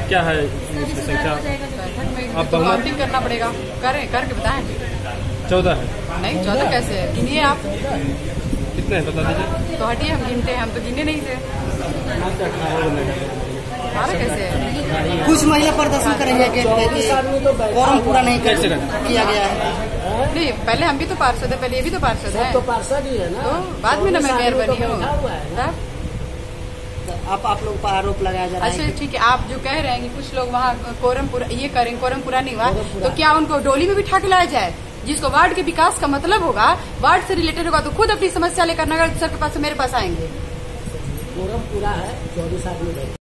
क्या है इसकी संख्या? आप काउंटिंग करना पड़ेगा, करके बताएं। 14 है। नहीं 14 कैसे है, गिनिए आप। कितने हैं बता दीजिए। तो हटिए, हम गिनते हैं, हम तो गिने नहीं थे। 18 कैसे है? कुछ महिला प्रदर्शन करेंगे कि फॉर्म पूरा नहीं किया गया है। नहीं, पहले हम भी तो पार्षद है, पहले ये भी तो पार्षद है, तो पार्षद ही है ना। तो बाद में ना मैं मेयर बनी हूँ। आप लोग पर आरोप लगाया जा रहा है। अच्छा ठीक है, आप जो कह रहे हैं कि कुछ लोग वहाँ कोरम पूरा ये करेंगे, कोरम पूरा नहीं हुआ, तो क्या उनको डोली में बिठा के लाया जाए? जिसको वार्ड के विकास का मतलब होगा, वार्ड से रिलेटेड होगा, तो खुद अपनी समस्या लेकर नगर सर के पास मेरे पास आएंगे। कोरम पूरा है, 24 आदमी।